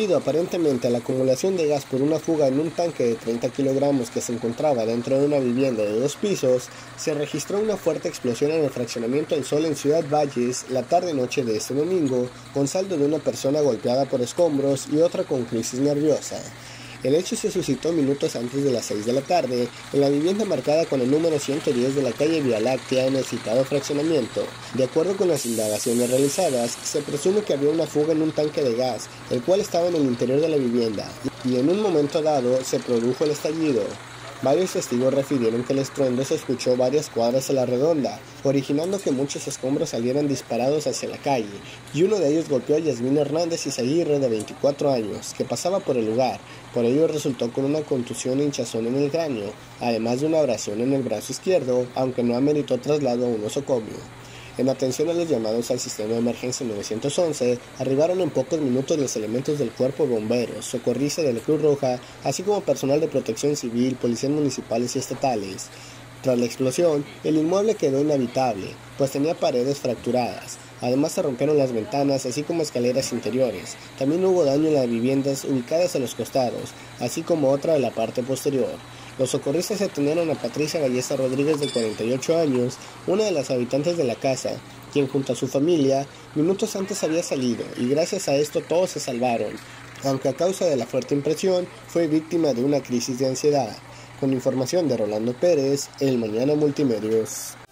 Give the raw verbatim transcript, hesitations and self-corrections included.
Debido aparentemente a la acumulación de gas por una fuga en un tanque de treinta kilogramos que se encontraba dentro de una vivienda de dos pisos, se registró una fuerte explosión en el fraccionamiento El Sol en Ciudad Valles la tarde-noche de este domingo, con saldo de una persona golpeada por escombros y otra con crisis nerviosa. El hecho se suscitó minutos antes de las seis de la tarde en la vivienda marcada con el número ciento diez de la calle Vía Láctea en el citado fraccionamiento. De acuerdo con las indagaciones realizadas, se presume que había una fuga en un tanque de gas, el cual estaba en el interior de la vivienda, y en un momento dado se produjo el estallido. Varios testigos refirieron que el estruendo se escuchó varias cuadras a la redonda, originando que muchos escombros salieran disparados hacia la calle, y uno de ellos golpeó a Yasmín Hernández Izaguirre, de veinticuatro años, que pasaba por el lugar. Por ello resultó con una contusión e hinchazón en el cráneo, además de una abrasión en el brazo izquierdo, aunque no ameritó traslado a un nosocomio. En atención a los llamados al sistema de emergencia nueve once, arribaron en pocos minutos los elementos del Cuerpo de Bomberos, socorristas de la Cruz Roja, así como personal de protección civil, policías municipales y estatales. Tras la explosión, el inmueble quedó inhabitable, pues tenía paredes fracturadas. Además se rompieron las ventanas, así como escaleras interiores. También hubo daño en las viviendas ubicadas a los costados, así como otra de la parte posterior. Los socorristas atendieron a Patricia Ballesta Rodríguez, de cuarenta y ocho años, una de las habitantes de la casa, quien junto a su familia, minutos antes había salido, y gracias a esto todos se salvaron, aunque a causa de la fuerte impresión fue víctima de una crisis de ansiedad. Con información de Rolando Pérez, El Mañana Multimedios.